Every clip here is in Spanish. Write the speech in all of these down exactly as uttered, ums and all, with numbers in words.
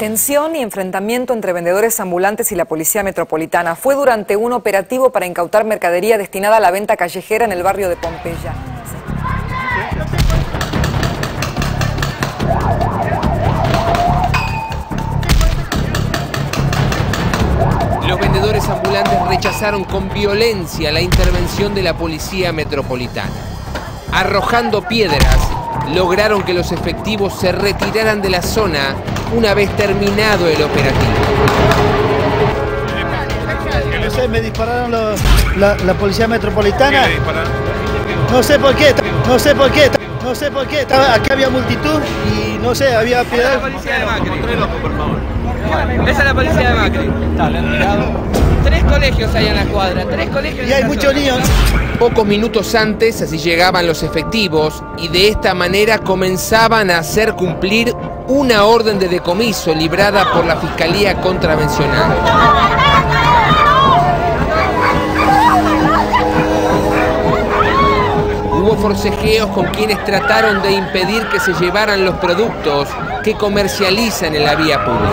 Tensión y enfrentamiento entre vendedores ambulantes y la Policía Metropolitana. Fue durante un operativo para incautar mercadería destinada a la venta callejera en el barrio de Pompeya. Los vendedores ambulantes rechazaron con violencia la intervención de la Policía Metropolitana. Arrojando piedras, lograron que los efectivos se retiraran de la zona una vez terminado el operativo. No sé, me dispararon los, la, la Policía Metropolitana. No sé por qué, no sé por qué, no sé por qué. Estaba, acá había multitud y no sé, había piedras. Esa es la Policía de Macri, por favor. Esa es la Policía de Macri. Tres colegios hay en la cuadra, tres colegios. Y hay muchos niños. Pocos minutos antes, así llegaban los efectivos y de esta manera comenzaban a hacer cumplir una orden de decomiso librada por la Fiscalía Contravencional. Hubo forcejeos con quienes trataron de impedir que se llevaran los productos que comercializan en la vía pública.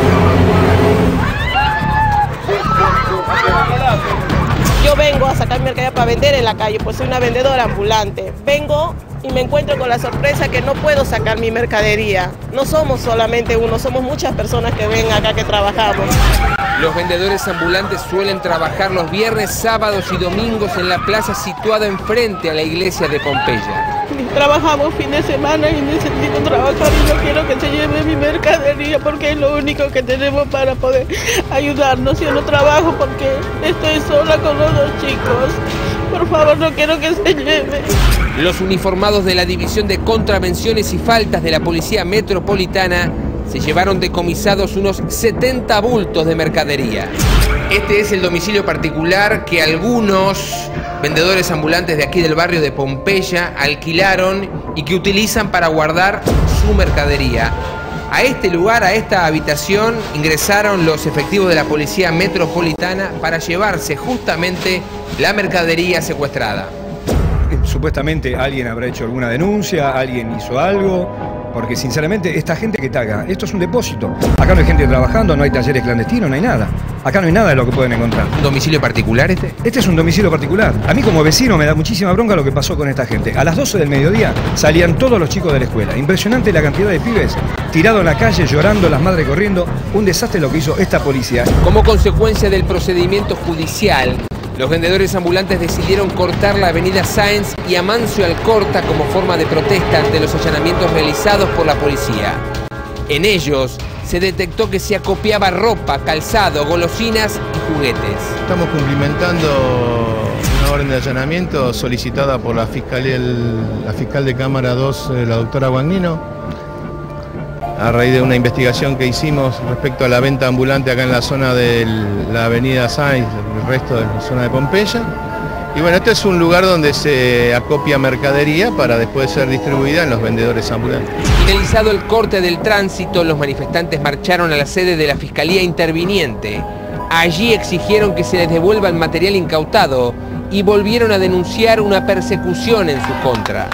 Yo vengo a sacar mercadería para vender en la calle, pues soy una vendedora ambulante. Vengo y me encuentro con la sorpresa que no puedo sacar mi mercadería. No somos solamente uno, somos muchas personas que ven acá que trabajamos. Los vendedores ambulantes suelen trabajar los viernes, sábados y domingos en la plaza situada enfrente a la iglesia de Pompeya. Trabajamos fin de semana y necesito trabajar y no quiero que se lleve mi mercadería porque es lo único que tenemos para poder ayudarnos. Yo no trabajo porque estoy sola con los dos chicos. Por favor, no quiero que se lleve. Los uniformados de la División de Contravenciones y Faltas de la Policía Metropolitana se llevaron decomisados unos setenta bultos de mercadería. Este es el domicilio particular que algunos vendedores ambulantes de aquí del barrio de Pompeya alquilaron y que utilizan para guardar su mercadería. A este lugar, a esta habitación, ingresaron los efectivos de la Policía Metropolitana para llevarse justamente la mercadería secuestrada. Supuestamente alguien habrá hecho alguna denuncia, alguien hizo algo, porque sinceramente esta gente que taga, esto es un depósito. Acá no hay gente trabajando, no hay talleres clandestinos, no hay nada. Acá no hay nada de lo que pueden encontrar. ¿Un domicilio particular este? Este es un domicilio particular. A mí como vecino me da muchísima bronca lo que pasó con esta gente. A las doce del mediodía salían todos los chicos de la escuela. Impresionante la cantidad de pibes tirados en la calle, llorando, las madres corriendo. Un desastre lo que hizo esta policía. Como consecuencia del procedimiento judicial, los vendedores ambulantes decidieron cortar la avenida Sáenz y Amancio Alcorta como forma de protesta ante los allanamientos realizados por la policía. En ellos se detectó que se acopiaba ropa, calzado, golosinas y juguetes. Estamos cumplimentando una orden de allanamiento solicitada por la, fiscalía, la fiscal de Cámara dos, la doctora Guagnino, a raíz de una investigación que hicimos respecto a la venta ambulante acá en la zona de la avenida Sáenz, el resto de la zona de Pompeya. Y bueno, este es un lugar donde se acopia mercadería para después ser distribuida en los vendedores ambulantes. Finalizado el corte del tránsito, los manifestantes marcharon a la sede de la Fiscalía Interviniente. Allí exigieron que se les devuelva el material incautado y volvieron a denunciar una persecución en su contra.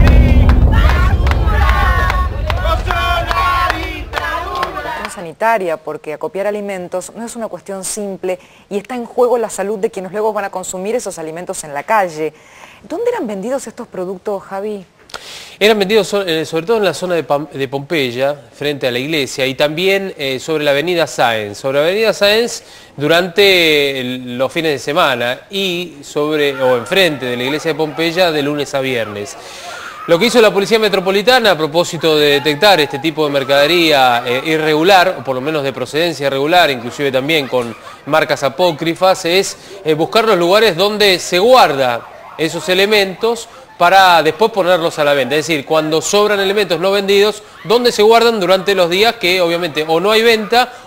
Sanitaria, porque acopiar alimentos no es una cuestión simple y está en juego la salud de quienes luego van a consumir esos alimentos en la calle. ¿Dónde eran vendidos estos productos, Javi? Eran vendidos sobre todo en la zona de Pompeya, frente a la iglesia, y también eh, sobre la avenida Sáenz. Sobre la avenida Sáenz durante el, los fines de semana y sobre o enfrente de la iglesia de Pompeya de lunes a viernes. Lo que hizo la Policía Metropolitana a propósito de detectar este tipo de mercadería eh, irregular, o por lo menos de procedencia irregular, inclusive también con marcas apócrifas, es eh, buscar los lugares donde se guarda esos elementos para después ponerlos a la venta. Es decir, cuando sobran elementos no vendidos, donde se guardan durante los días que obviamente o no hay venta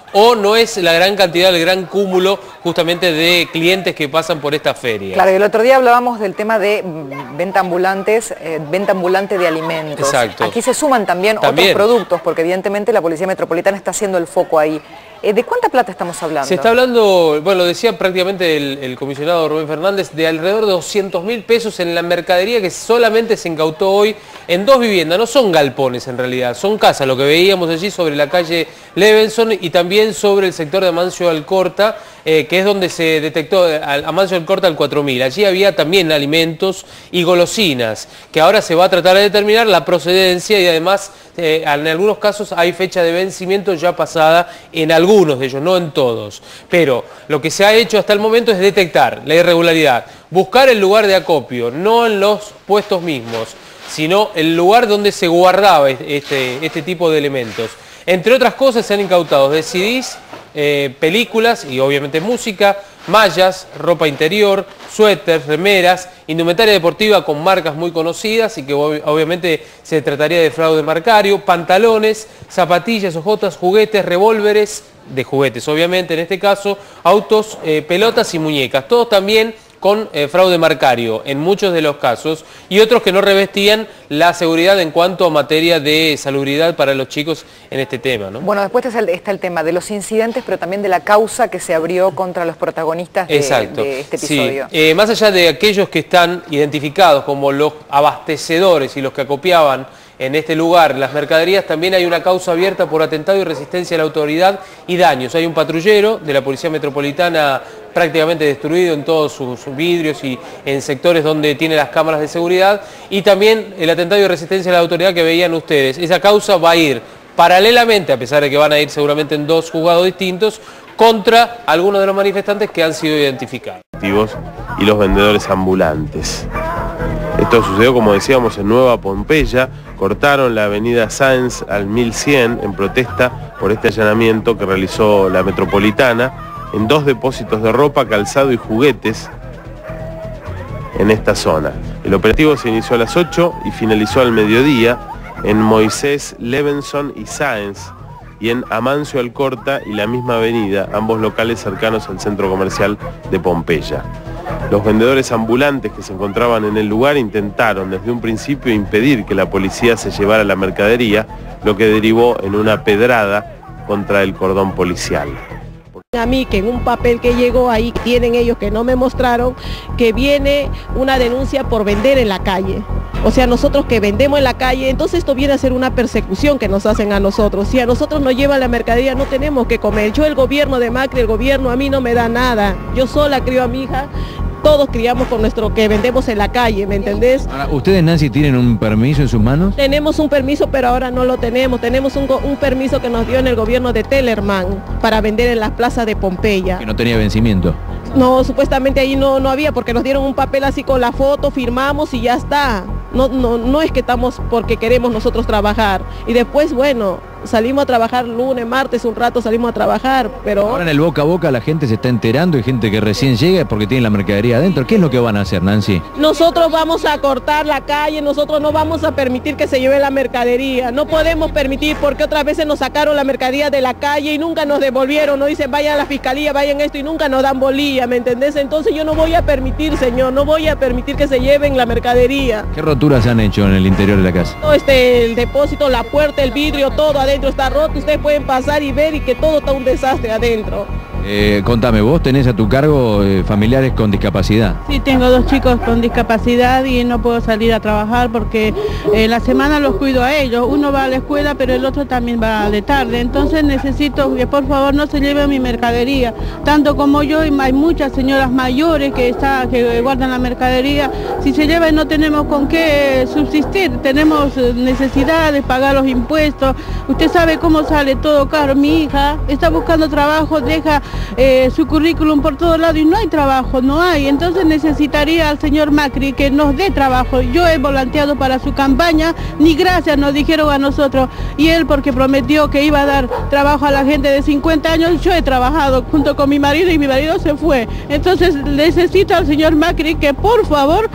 o no es la gran cantidad, el gran cúmulo justamente de clientes que pasan por esta feria. Claro, y el otro día hablábamos del tema de venta ambulantes, eh, venta ambulante de alimentos. Exacto. Aquí se suman también, también otros productos, porque evidentemente la Policía Metropolitana está haciendo el foco ahí. Eh, ¿De cuánta plata estamos hablando? Se está hablando, bueno, lo decía prácticamente el, el comisionado Rubén Fernández, de alrededor de doscientos mil pesos en la mercadería que solamente se incautó hoy en dos viviendas. No son galpones en realidad, son casas, lo que veíamos allí sobre la calle Levenson y también sobre el sector de Amancio Alcorta, eh, que es donde se detectó a Amancio Alcorta al cuatro mil. Allí había también alimentos y golosinas, que ahora se va a tratar de determinar la procedencia y además eh, en algunos casos hay fecha de vencimiento ya pasada en algunos de ellos, no en todos. Pero lo que se ha hecho hasta el momento es detectar la irregularidad, buscar el lugar de acopio, no en los puestos mismos, sino el lugar donde se guardaba este, este tipo de elementos. Entre otras cosas se han incautado de C Ds, eh, películas y obviamente música, mallas, ropa interior, suéteres, remeras, indumentaria deportiva con marcas muy conocidas y que ob obviamente se trataría de fraude marcario, pantalones, zapatillas, ojotas, juguetes, revólveres, de juguetes obviamente en este caso, autos, eh, pelotas y muñecas, todos también con eh, fraude marcario en muchos de los casos y otros que no revestían la seguridad en cuanto a materia de salubridad para los chicos en este tema, ¿no? Bueno, después está el, está el tema de los incidentes, pero también de la causa que se abrió contra los protagonistas de, de este episodio. Sí. Eh, más allá de aquellos que están identificados como los abastecedores y los que acopiaban en este lugar las mercaderías, también hay una causa abierta por atentado y resistencia a la autoridad y daños. Hay un patrullero de la Policía Metropolitana prácticamente destruido en todos sus vidrios y en sectores donde tiene las cámaras de seguridad, y también el atentado y resistencia a la autoridad que veían ustedes. Esa causa va a ir paralelamente, a pesar de que van a ir seguramente en dos juzgados distintos, contra algunos de los manifestantes que han sido identificados. Y los vendedores ambulantes. Esto sucedió, como decíamos, en Nueva Pompeya. Cortaron la avenida Sáenz al mil cien en protesta por este allanamiento que realizó la Metropolitana en dos depósitos de ropa, calzado y juguetes en esta zona. El operativo se inició a las ocho y finalizó al mediodía en Moisés, Levenson y Sáenz, y en Amancio Alcorta y la misma avenida, ambos locales cercanos al centro comercial de Pompeya. Los vendedores ambulantes que se encontraban en el lugar intentaron desde un principio impedir que la policía se llevara la mercadería, lo que derivó en una pedrada contra el cordón policial. A mí que en un papel que llegó ahí tienen ellos que no me mostraron que viene una denuncia por vender en la calle. O sea, nosotros que vendemos en la calle, entonces esto viene a ser una persecución que nos hacen a nosotros. Si a nosotros nos llevan la mercadería no tenemos que comer. Yo el gobierno de Macri, el gobierno a mí no me da nada. Yo sola crío a mi hija. Todos criamos con nuestro que vendemos en la calle, ¿me entendés? Ahora, ¿ustedes, Nancy, tienen un permiso en sus manos? Tenemos un permiso, pero ahora no lo tenemos. Tenemos un, un permiso que nos dio en el gobierno de Tellerman para vender en las plazas de Pompeya. Que no tenía vencimiento. No, supuestamente ahí no, no había, porque nos dieron un papel así con la foto, firmamos y ya está. No, no, no es que estamos porque queremos nosotros trabajar. Y después, bueno, salimos a trabajar lunes, martes, un rato salimos a trabajar, pero... Ahora en el boca a boca la gente se está enterando, hay gente que recién llega porque tiene la mercadería adentro. ¿Qué es lo que van a hacer, Nancy? Nosotros vamos a cortar la calle, nosotros no vamos a permitir que se lleve la mercadería. No podemos permitir, porque otras veces nos sacaron la mercadería de la calle y nunca nos devolvieron. Nos dicen, vayan a la fiscalía, vayan esto, y nunca nos dan bolilla, ¿me entendés? Entonces yo no voy a permitir, señor, no voy a permitir que se lleven la mercadería. ¿Qué roturas han hecho en el interior de la casa? Todo este, el depósito, la puerta, el vidrio, todo adentro está roto. Ustedes pueden pasar y ver y que todo está un desastre adentro. Eh, contame, ¿vos tenés a tu cargo eh, familiares con discapacidad? Sí, tengo dos chicos con discapacidad y no puedo salir a trabajar porque eh, la semana los cuido a ellos. Uno va a la escuela, pero el otro también va de tarde. Entonces necesito que por favor no se lleve mi mercadería. Tanto como yo, y hay muchas señoras mayores que, está, que guardan la mercadería. Si se lleva y no tenemos con qué subsistir, tenemos necesidad de pagar los impuestos. Usted sabe cómo sale todo caro. Mi hija está buscando trabajo, deja Eh, su currículum por todos lados y no hay trabajo, no hay. Entonces necesitaría al señor Macri que nos dé trabajo. Yo he volanteado para su campaña, ni gracias nos dijeron a nosotros, y él porque prometió que iba a dar trabajo a la gente de cincuenta años, yo he trabajado junto con mi marido y mi marido se fue. Entonces necesito al señor Macri que por favor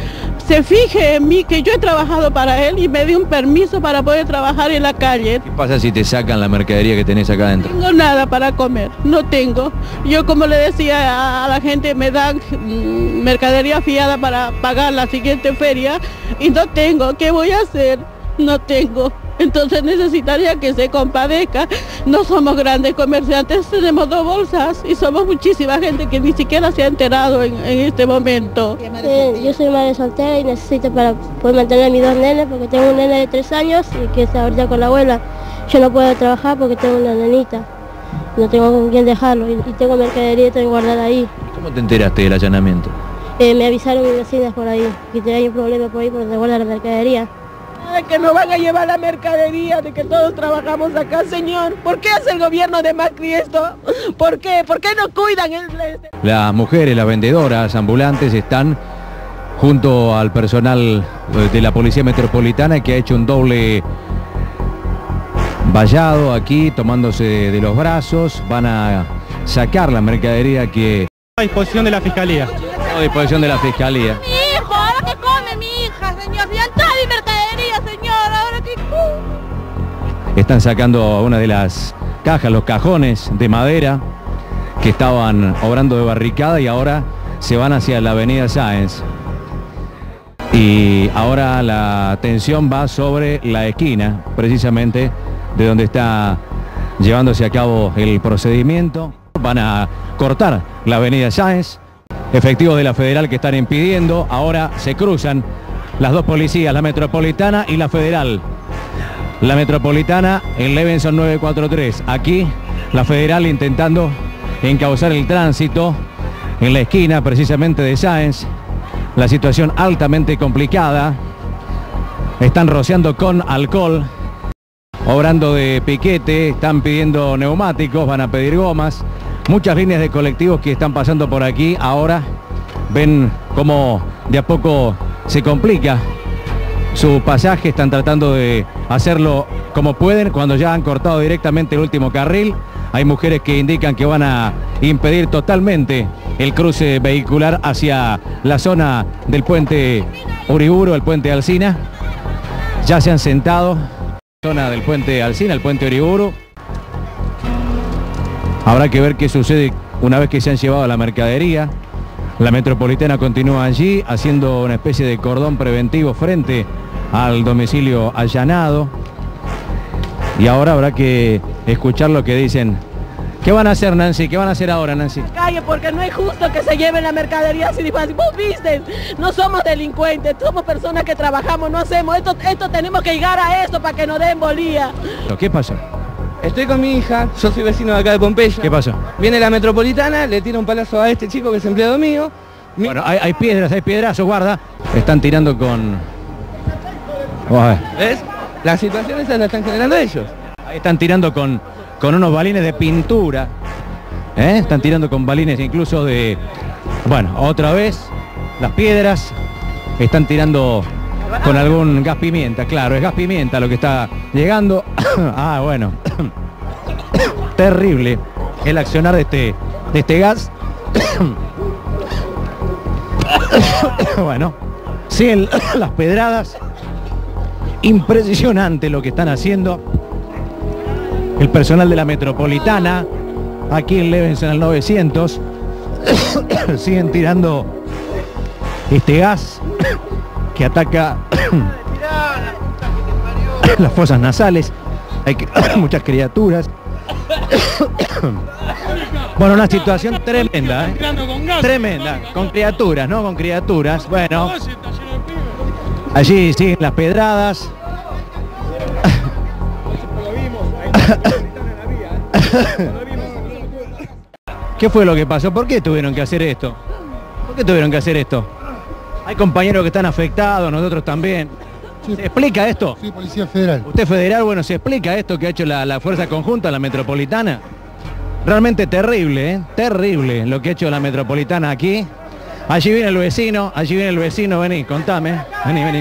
se fije en mí, que yo he trabajado para él y me dé un permiso para poder trabajar en la calle. ¿Qué pasa si te sacan la mercadería que tenés acá adentro? No tengo nada para comer, no tengo. Yo, como le decía a, a la gente, me dan mm, mercadería fiada para pagar la siguiente feria y no tengo. ¿Qué voy a hacer? No tengo. Entonces necesitaría que se compadezca. No somos grandes comerciantes, tenemos dos bolsas y somos muchísima gente que ni siquiera se ha enterado en, en este momento. Eh, yo soy madre soltera y necesito para poder mantener a mis dos nenes, porque tengo un nene de tres años y que está ahorita con la abuela. Yo no puedo trabajar porque tengo una nenita, no tengo con quién dejarlo y, y tengo mercadería también guardada ahí. ¿Cómo te enteraste del allanamiento? Eh, me avisaron mis vecinas por ahí que tenía un problema por ahí por donde guarda la mercadería. De que nos van a llevar la mercadería, de que todos trabajamos acá, señor. ¿Por qué hace el gobierno de Macri esto? ¿Por qué? ¿Por qué no cuidan el...? Las mujeres, las vendedoras ambulantes están junto al personal de la Policía Metropolitana, que ha hecho un doble vallado aquí, tomándose de los brazos. Van a sacar la mercadería que... A disposición de la Fiscalía. A disposición de la Fiscalía. Mi hijo, ahora que come mi hija, señor. Ya está mi mercadería, señor. Ahora que... Están sacando una de las cajas, los cajones de madera que estaban obrando de barricada y ahora se van hacia la avenida Sáenz. Y ahora la atención va sobre la esquina, precisamente de donde está llevándose a cabo el procedimiento. Van a cortar la avenida Sáenz. Efectivos de la Federal que están impidiendo. Ahora se cruzan las dos policías, la Metropolitana y la Federal. La Metropolitana en Levenson nueve cuatro tres. Aquí la Federal intentando encauzar el tránsito en la esquina precisamente de Sáenz. La situación altamente complicada. Están rociando con alcohol, obrando de piquete, están pidiendo neumáticos, van a pedir gomas. Muchas líneas de colectivos que están pasando por aquí ahora ven cómo de a poco se complica su pasaje. Están tratando de hacerlo como pueden cuando ya han cortado directamente el último carril. Hay mujeres que indican que van a impedir totalmente el cruce vehicular hacia la zona del puente Uriburu, el puente Alsina. Ya se han sentado. Zona del puente Alsina, el puente Uriburu. Habrá que ver qué sucede una vez que se han llevado la mercadería. La Metropolitana continúa allí haciendo una especie de cordón preventivo frente al domicilio allanado. Y ahora habrá que escuchar lo que dicen. ¿Qué van a hacer, Nancy? ¿Qué van a hacer ahora, Nancy? Calle, porque no es justo que se lleven la mercadería así de fácil. Vos viste, no somos delincuentes, somos personas que trabajamos, no hacemos esto, esto tenemos que llegar a eso para que nos den bolía. ¿Qué pasó? Estoy con mi hija, yo soy vecino de acá de Pompeya. ¿Qué pasó? Viene la Metropolitana, le tira un palazo a este chico que es empleado mío. Mi... Bueno, hay, hay piedras, hay piedrazos, guarda. Están tirando con... Oh, ¿ves? Las situaciones esas las están generando ellos. Ahí están tirando con, con unos balines de pintura. ¿Eh? Están tirando con balines incluso de... Bueno, otra vez, las piedras. Están tirando con algún gas pimienta, claro, es gas pimienta lo que está llegando. Ah, bueno. Terrible el accionar de este, de este gas. Bueno, sí, el, las pedradas. Impresionante lo que están haciendo el personal de la Metropolitana aquí en Levenson al novecientos. Siguen tirando este gas que ataca las fosas nasales. Hay que, muchas criaturas. Bueno, una situación tremenda, ¿eh? Tremenda, con criaturas, ¿no? Con criaturas. Bueno, allí siguen las pedradas. ¿Qué fue lo que pasó? ¿Por qué tuvieron que hacer esto? ¿Por qué tuvieron que hacer esto? Hay compañeros que están afectados, nosotros también. ¿Se explica esto? Sí, Policía Federal. ¿Usted federal? Bueno, ¿se explica esto que ha hecho la, la Fuerza Conjunta, la Metropolitana? Realmente terrible, ¿eh? Terrible lo que ha hecho la Metropolitana aquí. Allí viene el vecino, allí viene el vecino, vení, contame. Vení, vení.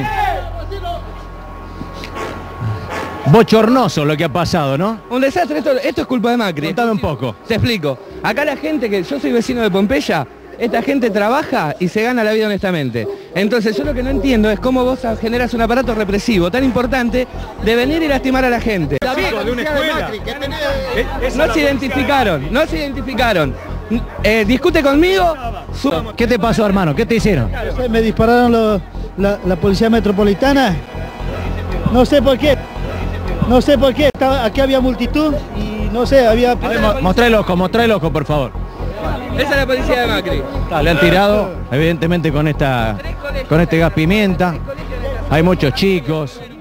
Bochornoso lo que ha pasado, ¿no? Un desastre, esto, esto es culpa de Macri. Contame un poco. Te explico. Acá la gente que... Yo soy vecino de Pompeya, esta gente trabaja y se gana la vida honestamente. Entonces yo lo que no entiendo es cómo vos generas un aparato represivo tan importante de venir y lastimar a la gente. De una escuela. No se identificaron, no se identificaron. Eh, discute conmigo. Su... ¿Qué te pasó, hermano? ¿Qué te hicieron? Me dispararon los, la, la policía metropolitana. No sé por qué. No sé por qué. Estaba, aquí había multitud y no sé, había... Mostrá el ojo, mostrá el ojo, por favor. Esa es la policía de Macri. Ah, le han tirado, evidentemente, con esta, con este gas pimienta. Hay muchos chicos.